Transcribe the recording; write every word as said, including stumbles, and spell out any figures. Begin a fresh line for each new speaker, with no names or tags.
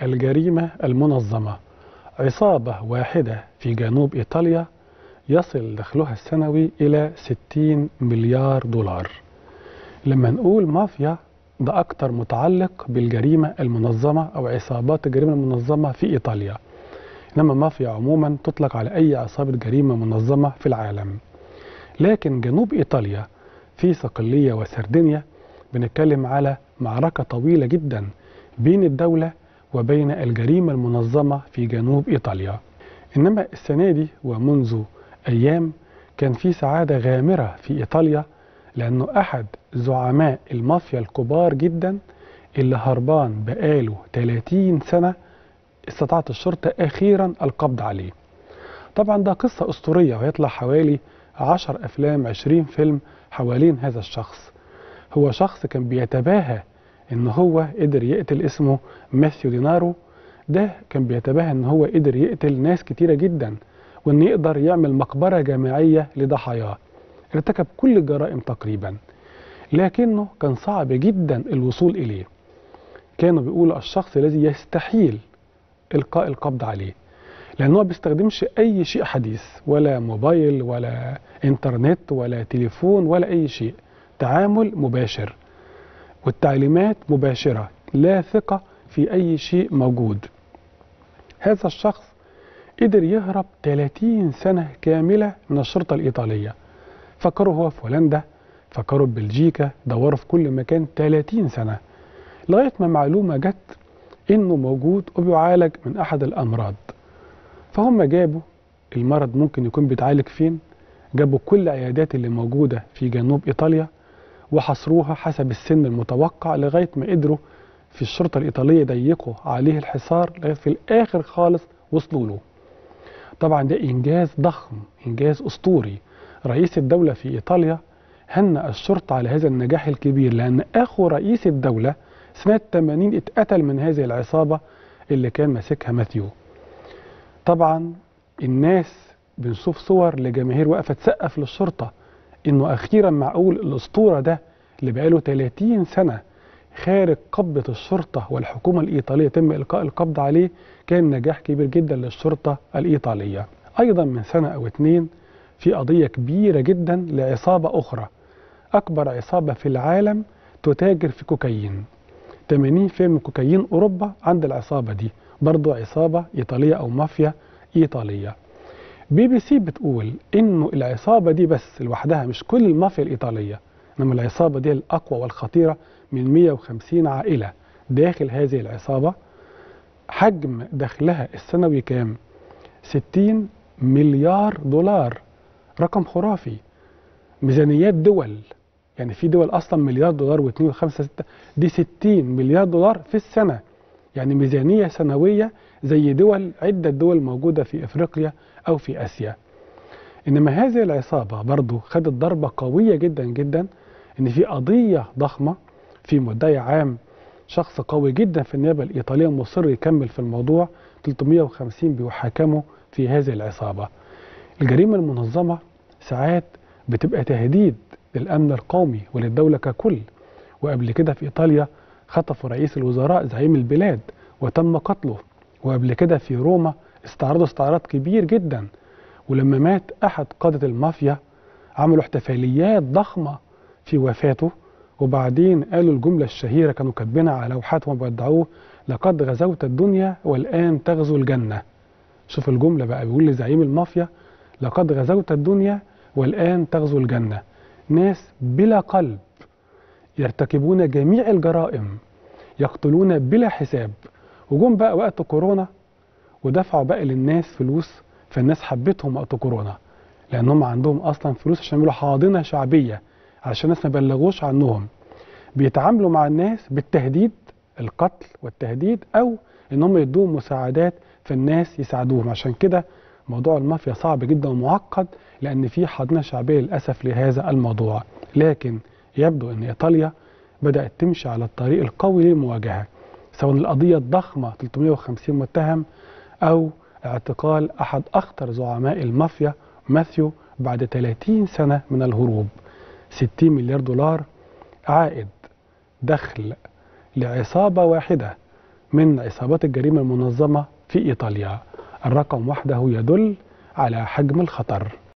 الجريمة المنظمة. عصابة واحدة في جنوب إيطاليا يصل دخلها السنوي إلى ستين مليار دولار. لما نقول مافيا ده أكتر متعلق بالجريمة المنظمة أو عصابات الجريمة المنظمة في إيطاليا، إنما مافيا عموما تطلق على أي عصابة جريمة منظمة في العالم. لكن جنوب إيطاليا في صقلية وسردينيا بنتكلم على معركة طويلة جدا بين الدولة وبين الجريمة المنظمة في جنوب إيطاليا. إنما السنة دي ومنذ أيام كان في سعادة غامرة في إيطاليا، لأنه أحد زعماء المافيا الكبار جدا اللي هربان بقاله ثلاثين سنة استطاعت الشرطة أخيرا القبض عليه. طبعا ده قصة أسطورية ويطلع حوالي عشر أفلام عشرين فيلم حوالين هذا الشخص. هو شخص كان بيتباهى إن هو قدر يقتل، اسمه ماثيو دينارو. ده كان بيتباهى إن هو قدر يقتل ناس كتيرة جدا وإن يقدر يعمل مقبرة جماعية لضحاياه. ارتكب كل الجرائم تقريبا، لكنه كان صعب جدا الوصول إليه. كانوا بيقولوا الشخص الذي يستحيل إلقاء القبض عليه، لأنه ما بيستخدمش أي شيء حديث، ولا موبايل ولا إنترنت ولا تليفون ولا أي شيء. تعامل مباشر والتعليمات مباشرة، لا ثقة في أي شيء موجود. هذا الشخص قدر يهرب ثلاثين سنة كاملة من الشرطة الإيطالية. فكروا هو في هولندا، فكروا ببلجيكا، دوروا في كل مكان ثلاثين سنة، لغاية ما معلومة جت إنه موجود وبيعالج من أحد الأمراض. فهم جابوا المرض ممكن يكون بيتعالج فين، جابوا كل العيادات اللي موجودة في جنوب إيطاليا وحصروها حسب السن المتوقع، لغاية ما قدروا في الشرطة الإيطالية يضيقوا عليه الحصار، لغاية في الآخر خالص وصلوا له. طبعا ده إنجاز ضخم، إنجاز أسطوري. رئيس الدولة في إيطاليا هنأ الشرطة على هذا النجاح الكبير، لأن أخو رئيس الدولة سنة ثمانين اتقتل من هذه العصابة اللي كان ماسكها ماثيو. طبعا الناس بنشوف صور لجماهير واقفة تسقف للشرطة إنه أخيرا معقول الأسطورة ده اللي بقاله ثلاثين سنة خارج قبضة الشرطة والحكومة الإيطالية تم إلقاء القبض عليه. كان نجاح كبير جدا للشرطة الإيطالية. أيضا من سنة أو اتنين في قضية كبيرة جدا لعصابة أخرى، أكبر عصابة في العالم تتاجر في كوكايين. ثمانين في المية من كوكايين أوروبا عند العصابة دي، برضو عصابة إيطالية أو مافيا إيطالية. بي بي سي بتقول إنه العصابة دي بس لوحدها، مش كل المافيا الإيطالية، إنما العصابة دي الأقوى والخطيرة، من مئة وخمسين عائلة داخل هذه العصابة. حجم دخلها السنوي كام؟ ستين مليار دولار، رقم خرافي. ميزانيات دول، يعني في دول أصلا مليار دولار واثنين وخمسة ستة، دي ستين مليار دولار في السنة، يعني ميزانية سنوية زي دول عدة دول موجودة في إفريقيا أو في آسيا. إنما هذه العصابة برضو خدت ضربة قوية جدا جدا، إن في قضية ضخمة في مدعي عام، شخص قوي جدا في النيابة الإيطالية مصر يكمل في الموضوع، ثلاثمئة وخمسين بيحاكموا في هذه العصابة. الجريمة المنظمة ساعات بتبقى تهديد للأمن القومي وللدولة ككل. وقبل كده في إيطاليا خطفوا رئيس الوزراء زعيم البلاد وتم قتله. وقبل كده في روما استعرضوا استعراض كبير جدا، ولما مات أحد قادة المافيا عملوا احتفاليات ضخمة في وفاته، وبعدين قالوا الجملة الشهيرة كانوا كاتبينها على لوحاتهم وبيدعوه: لقد غزوت الدنيا والآن تغزو الجنة. شوف الجملة بقى، بيقول لزعيم المافيا لقد غزوت الدنيا والآن تغزو الجنة. ناس بلا قلب يرتكبون جميع الجرائم، يقتلون بلا حساب. وجم بقى وقت كورونا ودفعوا بقى للناس فلوس، فالناس حبتهم وقت كورونا لأنهم عندهم أصلا فلوس عشان يعملوا حاضنة شعبية عشان الناس ما بلغوش عنهم. بيتعاملوا مع الناس بالتهديد، القتل والتهديد، أو إنهم يدوهم مساعدات فالناس يساعدوهم. عشان كده موضوع المافيا صعب جدا ومعقد، لأن في حاضنة شعبية للأسف لهذا الموضوع. لكن يبدو أن إيطاليا بدأت تمشي على الطريق القوي للمواجهة، سواء القضية الضخمة ثلاثمئة وخمسين متهم أو اعتقال أحد أخطر زعماء المافيا ماثيو بعد ثلاثين سنة من الهروب. ستين مليار دولار عائد دخل لعصابة واحدة من عصابات الجريمة المنظمة في إيطاليا. الرقم وحده يدل على حجم الخطر.